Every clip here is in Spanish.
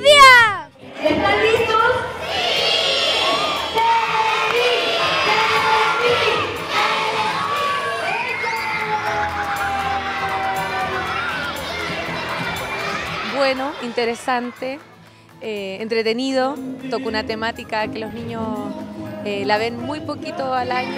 días! ¿Están listos? Bueno, interesante, entretenido, toca una temática que los niños la ven muy poquito al año.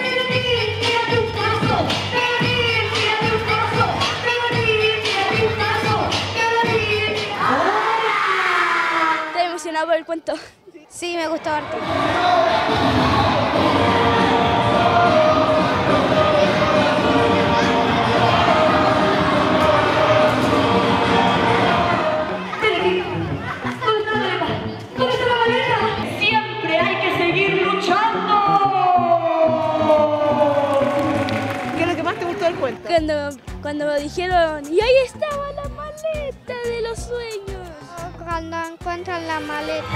Estoy emocionado por el cuento. Sí, me gustó harto. Siempre hay que seguir luchando. ¿Qué es lo que más te gustó del cuento? Cuando me dijeron, y ahí estaba la maleta de los sueños. Cuando encuentran la maleta.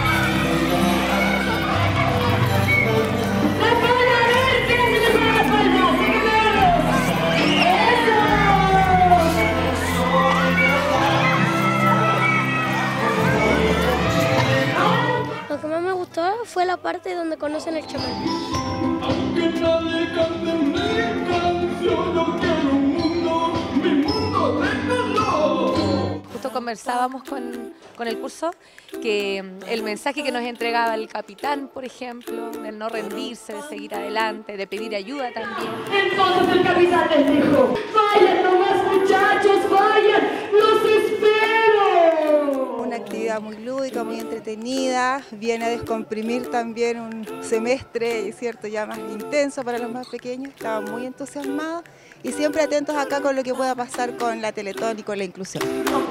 Lo que más me gustó fue la parte donde conocen el chamán. Aunque nadie cante mi canción, yo quiero un mundo, mi mundo de color. Justo conversábamos con el curso que el mensaje que nos entregaba el capitán, por ejemplo, del no rendirse, de seguir adelante, de pedir ayuda también. Entonces el capitán les dijo, vayan nomás muchachos, vayan, los espero. Una actividad muy lúdica, muy entretenida, viene a descomprimir también un semestre, ¿cierto?, ya más intenso para los más pequeños. Estaban muy entusiasmados y siempre atentos acá con lo que pueda pasar con la Teletón y con la inclusión.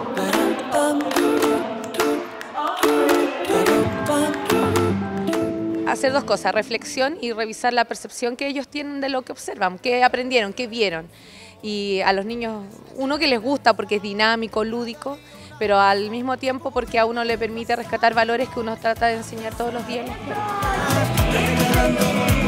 Hacer dos cosas, reflexión y revisar la percepción que ellos tienen de lo que observan, qué aprendieron, qué vieron. Y a los niños, uno que les gusta porque es dinámico, lúdico, pero al mismo tiempo porque a uno le permite rescatar valores que uno trata de enseñar todos los días en la escuela.